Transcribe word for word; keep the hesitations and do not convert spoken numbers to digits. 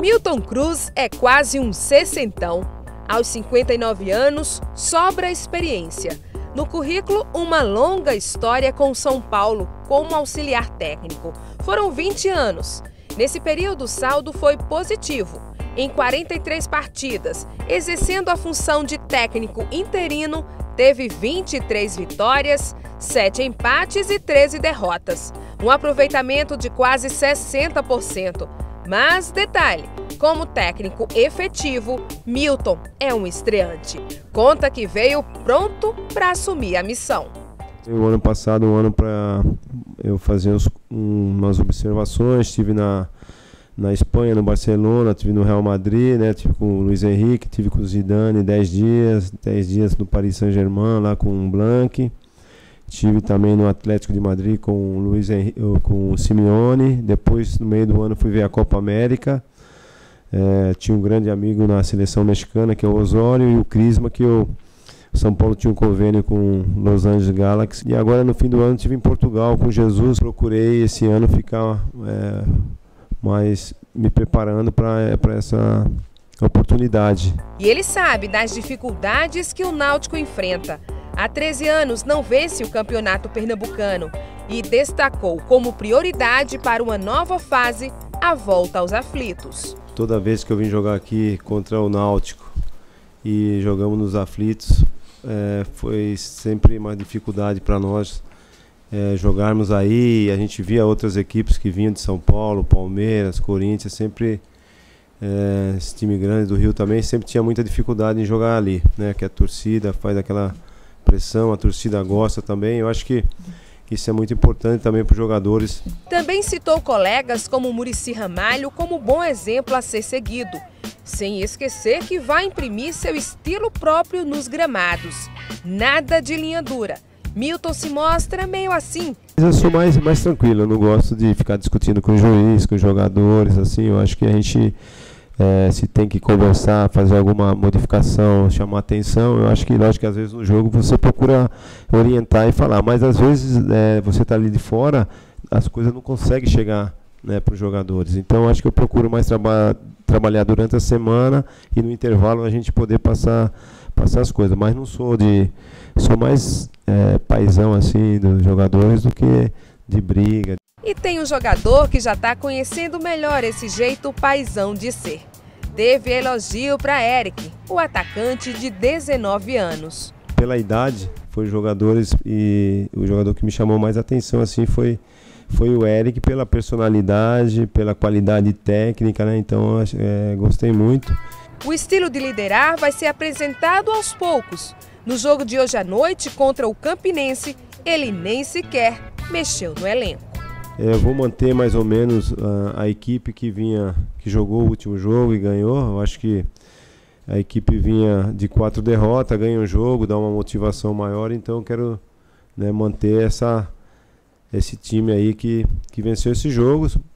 Milton Cruz é quase um sessentão. Aos cinquenta e nove anos, sobra experiência. No currículo, uma longa história com São Paulo como auxiliar técnico. Foram vinte anos. Nesse período, o saldo foi positivo. Em quarenta e três partidas, exercendo a função de técnico interino, teve vinte e três vitórias, sete empates e treze derrotas. Um aproveitamento de quase sessenta por cento. Mas, detalhe, como técnico efetivo, Milton é um estreante. Conta que veio pronto para assumir a missão. O ano passado, um ano para eu fazer uns, umas observações, estive na, na Espanha, no Barcelona, estive no Real Madrid, né, estive com o Luiz Henrique, estive com o Zidane dez dias, dez dias no Paris Saint-Germain, lá com o Blanc. Estive também no Atlético de Madrid com o, Luiz Henrique, com o Simeone. Depois, no meio do ano, fui ver a Copa América. É, tinha um grande amigo na seleção mexicana, que é o Osório, e o Crisma, que o São Paulo tinha um convênio com Los Angeles Galaxy. E agora, no fim do ano, estive em Portugal com Jesus. Procurei esse ano ficar é, mais me preparando para para essa oportunidade. E ele sabe das dificuldades que o Náutico enfrenta. Há treze anos não vence o campeonato pernambucano e destacou como prioridade para uma nova fase a volta aos aflitos. Toda vez que eu vim jogar aqui contra o Náutico e jogamos nos aflitos, é, foi sempre uma dificuldade para nós é, jogarmos aí. A gente via outras equipes que vinham de São Paulo, Palmeiras, Corinthians, sempre é, esse time grande do Rio também sempre tinha muita dificuldade em jogar ali, né? Que a torcida faz aquela pressão, a torcida gosta também. Eu acho que isso é muito importante também para os jogadores. Também citou colegas como Muricy Ramalho como bom exemplo a ser seguido, sem esquecer que vai imprimir seu estilo próprio nos gramados. Nada de linha dura. Milton se mostra meio assim. Eu sou mais, mais tranquilo, eu não gosto de ficar discutindo com o juiz, com os jogadores, assim. Eu acho que a gente É, se tem que conversar, fazer alguma modificação, chamar atenção, eu acho que, lógico que às vezes no jogo você procura orientar e falar, mas às vezes é, você está ali de fora, as coisas não conseguem chegar, né, para os jogadores. Então acho que eu procuro mais traba trabalhar durante a semana e no intervalo a gente poder passar, passar as coisas, mas não sou de, sou mais é, paizão assim dos jogadores do que de briga. E tem um jogador que já está conhecendo melhor esse jeito paizão de ser. Teve elogio para Eric, o atacante de dezenove anos. Pela idade, foi jogadores e o jogador que me chamou mais atenção assim foi foi o Eric, pela personalidade, pela qualidade técnica, né? Então é, gostei muito. O estilo de liderar vai ser apresentado aos poucos. No jogo de hoje à noite contra o Campinense, ele nem sequer mexeu no elenco. Eu vou manter mais ou menos uh, a equipe que vinha, que jogou o último jogo e ganhou. Eu acho que a equipe vinha de quatro derrotas, ganha um jogo, dá uma motivação maior. Então eu quero, né, manter essa, esse time aí que, que venceu esse jogo.